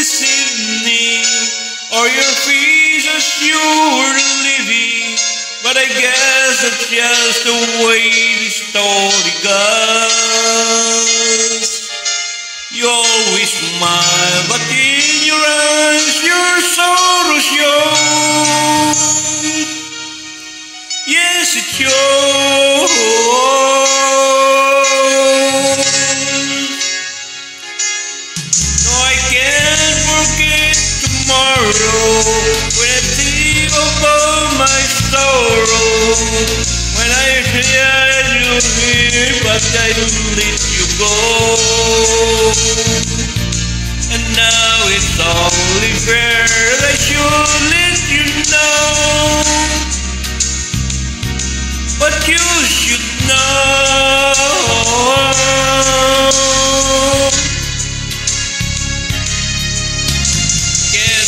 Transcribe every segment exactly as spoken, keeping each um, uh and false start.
this evening, or your face as you're living. But I guess that's just the way the story goes. You always smile, but in your eyes your sorrow shows. Yes, it shows. No, I can't forget tomorrow when I think of all my sorrow. When I had you here, but I let you go. And now it's only fair that I should let you know. But you should know. Can't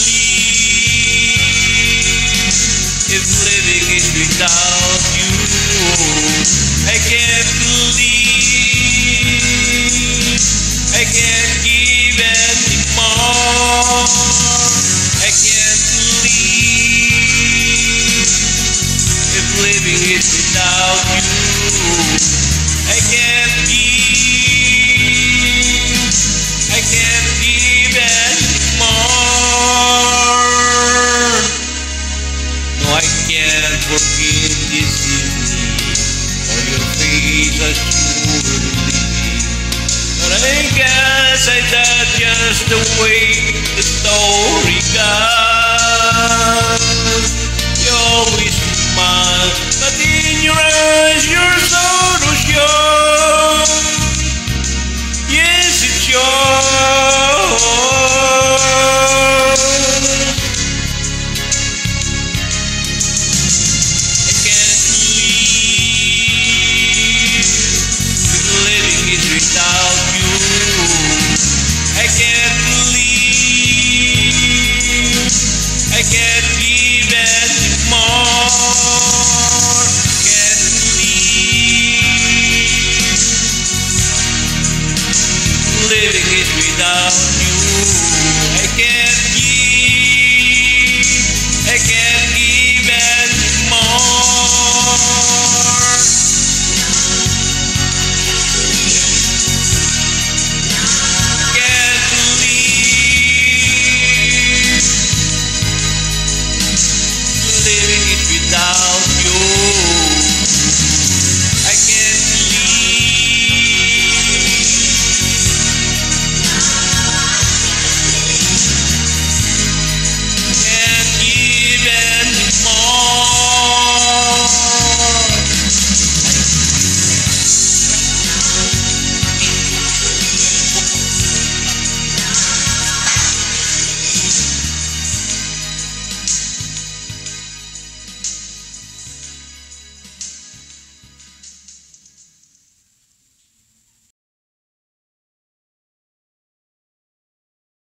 believe if living is without you. I can't believe I can't give anymore. I can't believe if living is without you. I can't give, I can't give anymore. No, I can't forget this evening, or your face as you were leaving. But I guess I that's just the way the story goes. You always smile, but in your eyes your sorrow shows. Yes, it shows. I can't believe that living is without you. I can't believe I can't give anymore. Can't believe living is without you. I can't give, I can't give anymore. Can't believe living is without you.